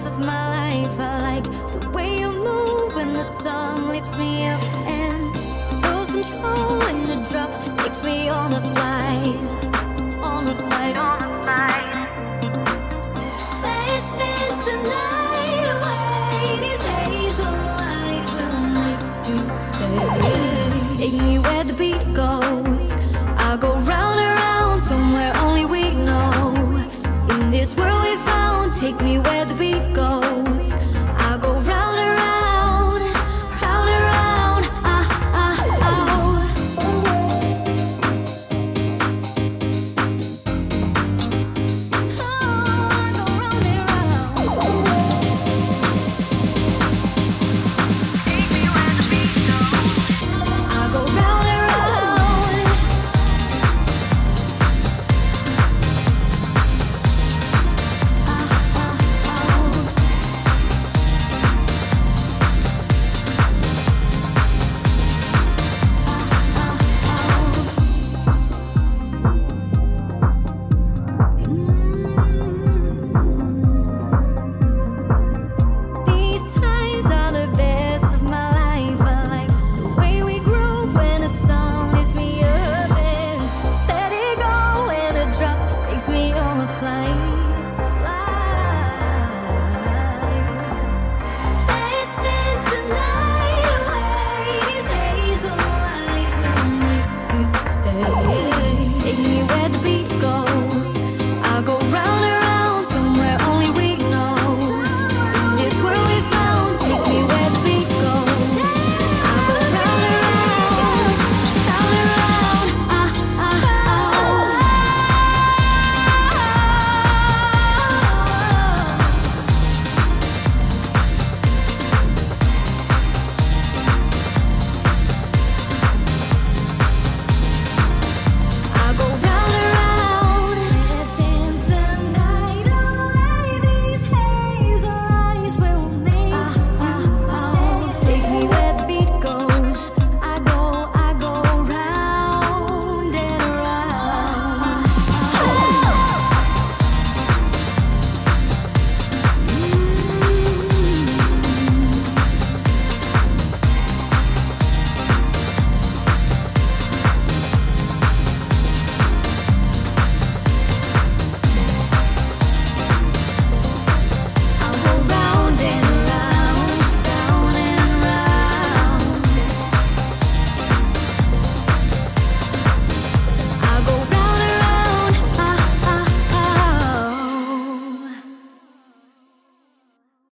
rest of my life. I like the way you move when the sun lifts me up and lose control when the drop takes me on a flight, on a flight, on a flight. Let's dance the night away. These hazel eyes will make you stay. Take me where the beat goes. I'll go round and round somewhere only we know. In this world we found, take me where the beat goes.